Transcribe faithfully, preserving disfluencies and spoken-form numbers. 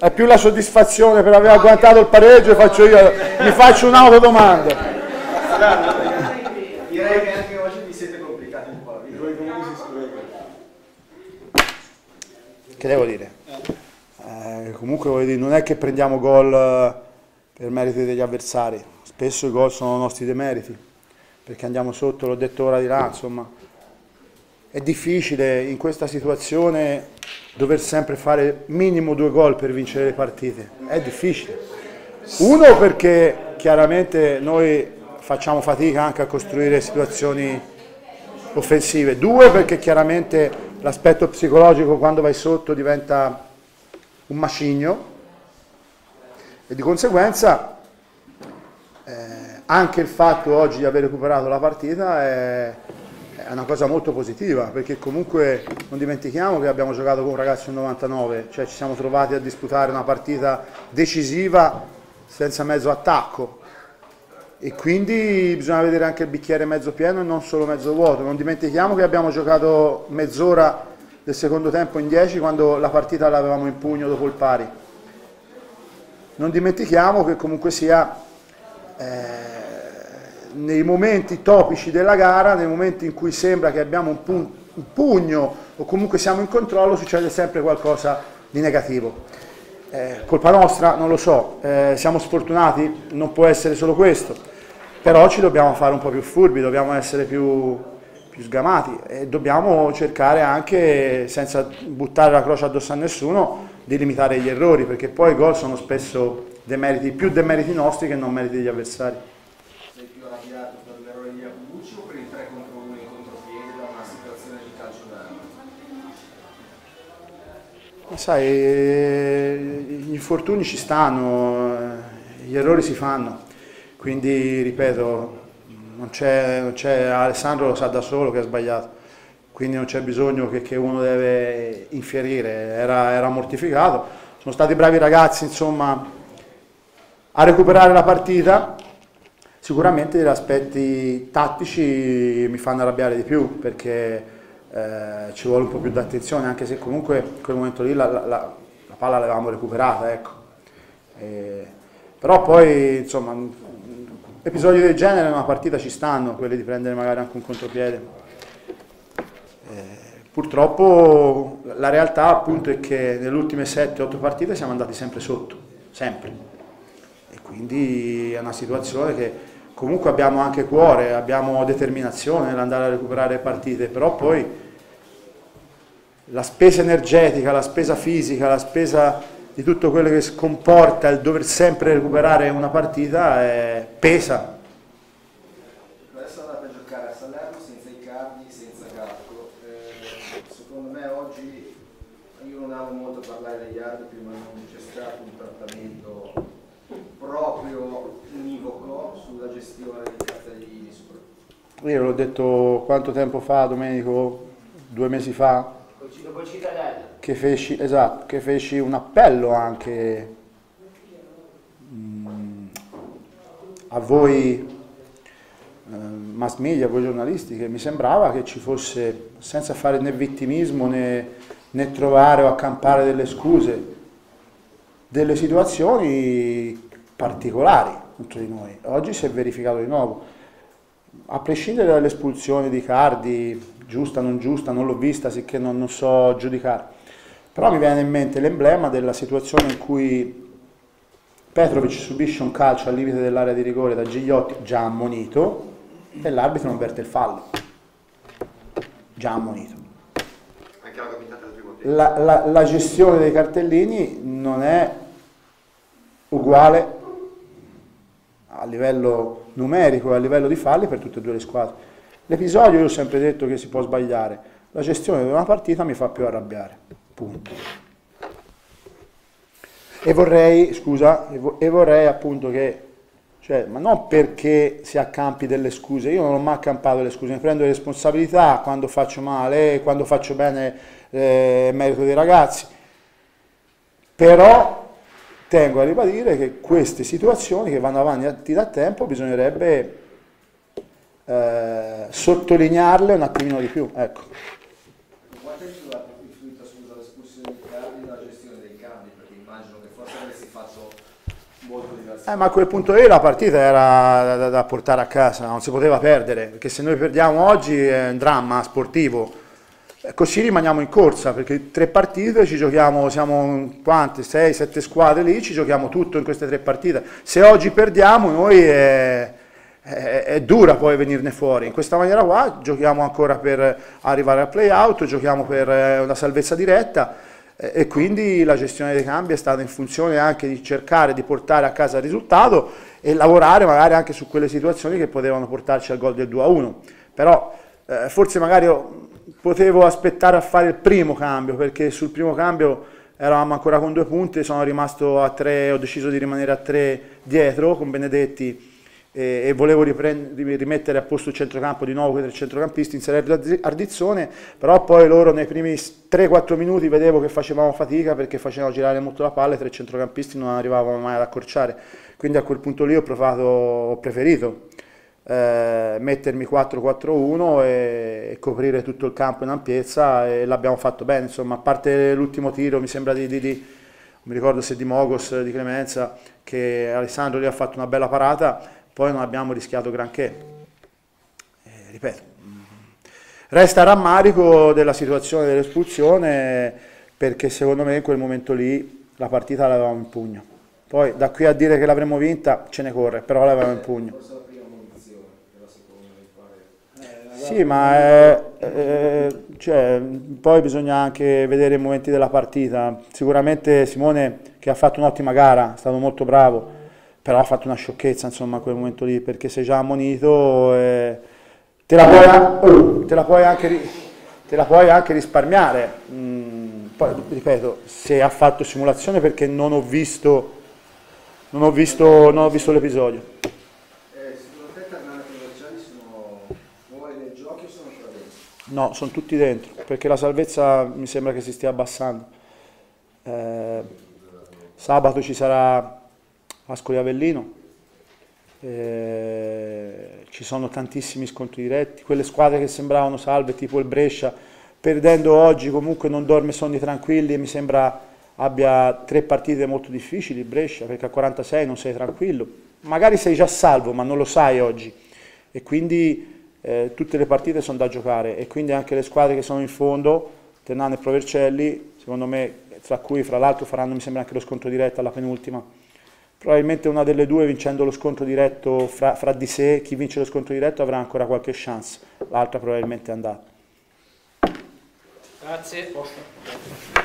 È più la soddisfazione per aver agguantato il pareggio, faccio io, mi faccio un'autodomanda. Direi che anche oggi vi siete complicati un po', i due comuni si scrivono. Che devo dire? Eh, comunque voglio dire, non è che prendiamo gol per meriti degli avversari, spesso i gol sono nostri demeriti, perché andiamo sotto, l'ho detto ora di là, insomma. È difficile in questa situazione dover sempre fare minimo due gol per vincere le partite, è difficile. Uno perché chiaramente noi facciamo fatica anche a costruire situazioni offensive, due perché chiaramente l'aspetto psicologico quando vai sotto diventa un macigno e di conseguenza eh, anche il fatto oggi di aver recuperato la partita è è una cosa molto positiva, perché comunque non dimentichiamo che abbiamo giocato con un ragazzo del novantanove, cioè ci siamo trovati a disputare una partita decisiva senza mezzo attacco e quindi bisogna vedere anche il bicchiere mezzo pieno e non solo mezzo vuoto. Non dimentichiamo che abbiamo giocato mezz'ora del secondo tempo in dieci quando la partita l'avevamo in pugno dopo il pari. Non dimentichiamo che comunque sia eh, nei momenti topici della gara, nei momenti in cui sembra che abbiamo un, pu un pugno o comunque siamo in controllo, succede sempre qualcosa di negativo. Eh, colpa nostra? Non lo so, eh, siamo sfortunati? Non può essere solo questo, però ci dobbiamo fare un po' più furbi, dobbiamo essere più, più sgamati e dobbiamo cercare anche, senza buttare la croce addosso a nessuno, di limitare gli errori, perché poi i gol sono spesso demeriti, più demeriti nostri che non meriti degli avversari. Sei più arrabbiato per l'errore di Iacobucci o per il tre contro uno in contropiede da una situazione di calcio d'angolo? Ma sai, gli infortuni ci stanno, gli errori si fanno, quindi ripeto, non c'è, Alessandro lo sa da solo che ha sbagliato, quindi non c'è bisogno che, che uno deve infierire, era, era mortificato, sono stati bravi ragazzi insomma a recuperare la partita. Sicuramente gli aspetti tattici mi fanno arrabbiare di più perché eh, ci vuole un po' più di attenzione, anche se comunque in quel momento lì la, la, la, la palla l'avevamo recuperata, ecco. E, però poi insomma episodi del genere in una partita ci stanno, quelli di prendere magari anche un contropiede. E, purtroppo la realtà appunto è che nelle ultime sette otto partite siamo andati sempre sotto, sempre. E quindi è una situazione che comunque abbiamo anche cuore, abbiamo determinazione nell'andare a recuperare partite, però poi la spesa energetica, la spesa fisica, la spesa di tutto quello che comporta il dover sempre recuperare una partita è, pesa. Adesso andate a giocare a Salerno senza Icardi, senza Gatto. Eh, secondo me oggi io non amo molto parlare degli arbitri, ma non c'è stato un trattamento proprio univoco sulla gestione dei cartellini. Io l'ho detto quanto tempo fa, Domenico, due mesi fa, che feci, esatto, che feci un appello anche mh, a voi eh, mass media, a voi giornalisti, che mi sembrava che ci fosse, senza fare né vittimismo né, né trovare o accampare delle scuse, delle situazioni particolari contro di noi. Oggi si è verificato di nuovo, a prescindere dall'espulsione di Icardi, giusta o non giusta, non l'ho vista, sicché non, non so giudicare, però mi viene in mente l'emblema della situazione in cui Petrovic subisce un calcio al limite dell'area di rigore da Gigliotti, già ammonito, e l'arbitro non verte il fallo, già ammonito. Anche la capitata del primo tempo. La, la, la gestione dei cartellini non è uguale a livello numerico e a livello di falli per tutte e due le squadre. L'episodio, io ho sempre detto che si può sbagliare, la gestione di una partita mi fa più arrabbiare, punto. E vorrei, scusa, e vorrei appunto che, cioè, ma non perché si accampi delle scuse, io non ho mai accampato delle scuse, mi prendo le responsabilità, quando faccio male, quando faccio bene eh, è merito dei ragazzi, però tengo a ribadire che queste situazioni che vanno avanti da tempo bisognerebbe eh, sottolinearle un attimino di più, ecco. Quanto è influita, scusa, l'espulsione di Icardi nella gestione dei cambi? Perché immagino che forse avresti fatto molto diverso. Eh, ma a quel punto lì la partita era da, da portare a casa, non si poteva perdere, perché se noi perdiamo oggi è un dramma sportivo. Così rimaniamo in corsa, perché tre partite ci giochiamo, siamo quante? sei sette squadre lì, ci giochiamo tutto in queste tre partite. Se oggi perdiamo noi è, è, è dura poi venirne fuori. In questa maniera qua giochiamo ancora per arrivare al play-out, giochiamo per una salvezza diretta e, e quindi la gestione dei cambi è stata in funzione anche di cercare di portare a casa il risultato e lavorare magari anche su quelle situazioni che potevano portarci al gol del due a uno. Però eh, forse magari... Io, potevo aspettare a fare il primo cambio, perché sul primo cambio eravamo ancora con due punti, sono rimasto a tre, ho deciso di rimanere a tre dietro con Benedetti e, e volevo rimettere a posto il centrocampo di nuovo con i tre centrocampisti, inserire Ardizzone, però poi loro nei primi tre quattro minuti vedevo che facevamo fatica perché facevano girare molto la palla e i tre centrocampisti non arrivavano mai ad accorciare, quindi a quel punto lì ho provato, ho preferito Eh, mettermi quattro quattro uno e, e coprire tutto il campo in ampiezza e l'abbiamo fatto bene, insomma, a parte l'ultimo tiro mi sembra di, di, di non mi ricordo se di Mogos, di Clemenza, che Alessandro lì ha fatto una bella parata, poi non abbiamo rischiato granché, eh, ripeto, resta rammarico della situazione dell'espulsione perché secondo me in quel momento lì la partita l'avevamo in pugno, poi da qui a dire che l'avremmo vinta ce ne corre, però l'avevamo in pugno. Sì, ma è, è, cioè, poi bisogna anche vedere i momenti della partita. Sicuramente Simone, che ha fatto un'ottima gara, è stato molto bravo, però ha fatto una sciocchezza insomma a quel momento lì, perché sei già ammonito e te la puoi, te la puoi, anche, te la puoi anche risparmiare. Mm, poi, ripeto, se ha fatto simulazione perché non ho visto, non ho visto, non ho visto l'episodio. No, sono tutti dentro, perché la salvezza mi sembra che si stia abbassando. Eh, sabato ci sarà Ascoli Avellino, eh, ci sono tantissimi scontri diretti, quelle squadre che sembravano salve, tipo il Brescia, perdendo oggi comunque non dorme sonni tranquilli e mi sembra abbia tre partite molto difficili il Brescia, perché a quarantasei non sei tranquillo. Magari sei già salvo, ma non lo sai oggi. E quindi... Eh, tutte le partite sono da giocare e quindi anche le squadre che sono in fondo, Ternano e Provercelli, secondo me, tra cui fra l'altro faranno mi sembra anche lo scontro diretto alla penultima, probabilmente una delle due vincendo lo scontro diretto fra, fra di sé, chi vince lo scontro diretto avrà ancora qualche chance, l'altra probabilmente è andata. Grazie.